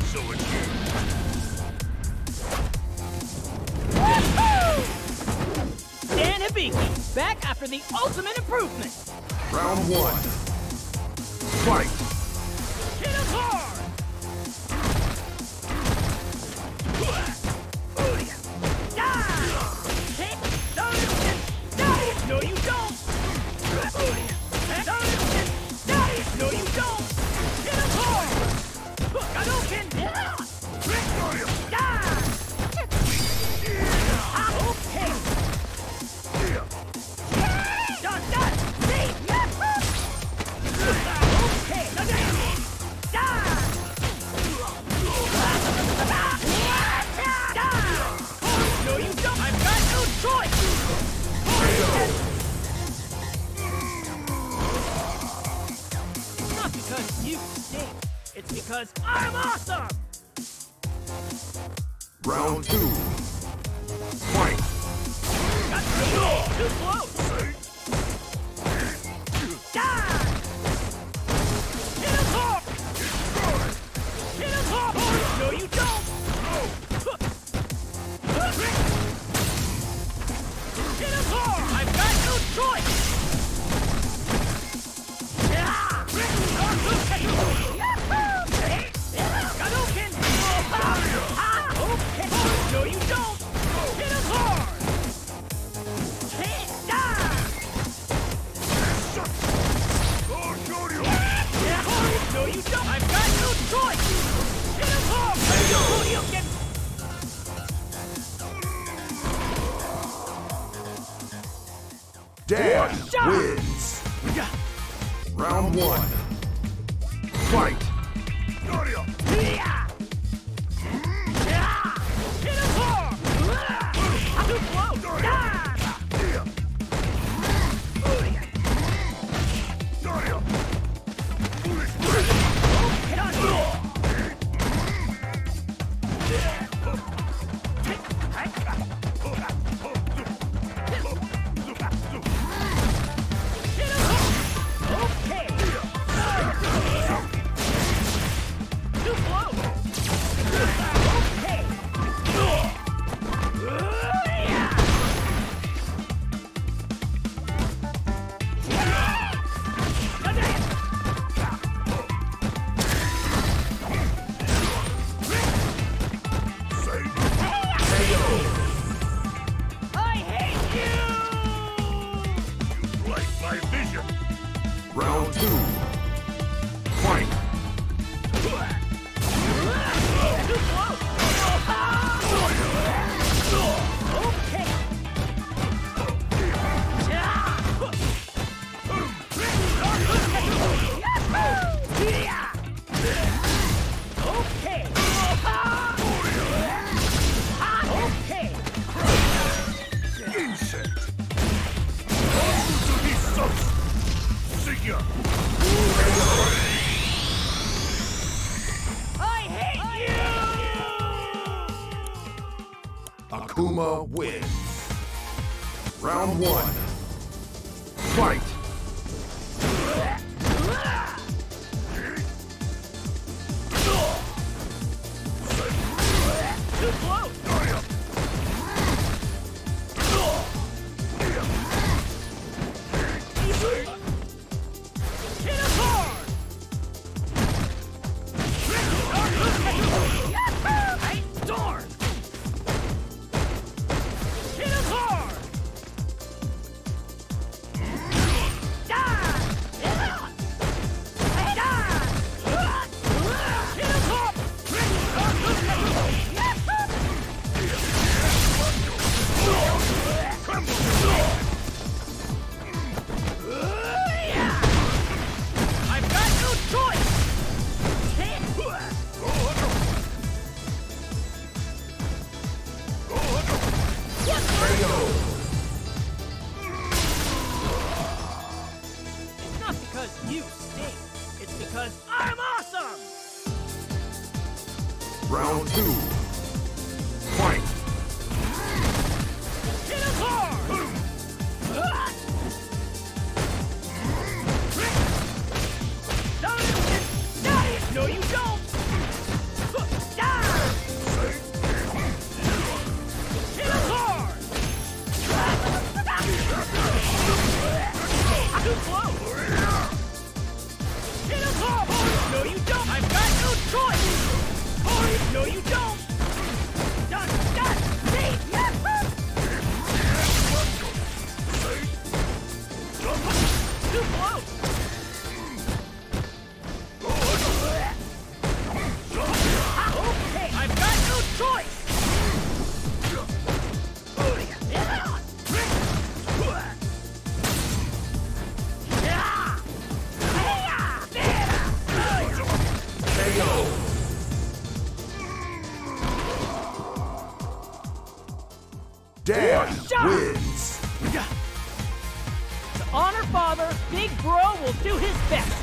So it's you. Dan Hibiki, back after the ultimate improvement. Round one. Fight! Hit him hard! No, you don't! No, you don't! Hit him hard! Hadouken! Okay! Done! See? Okay! No, you don't! I've got no choice! It's not because you stink. It's because I'm awesome! Round two. Fight! Too close! Hit him hard! Hit him hard! No, you don't! Hit him hard! I've got no choice! Hadouken! Okay! No, you don't! Hit him hard! No, you don't! I've got no choice! Hit him hard! Hadouken! Dan wins! Round one. Fight! Hit him hard! Too close! Hit on Okay! Too close! Okay! I hate you! Right my vision. Round two. Fight! Too close! Okay! Okay! Okay! Insect. See ya. I hate you! Akuma wins. Round one. Fight! Too close! Hit him hard! Darn! Hit him hard! Round two. Fight! Hit him hard! No, you don't! No, you don't! I've got no choice! Hurry! No, you don't! Done! Done! See! Yes! Too close! Okay, I've got no choice! Dan wins. To honor father, Big Bro will do his best.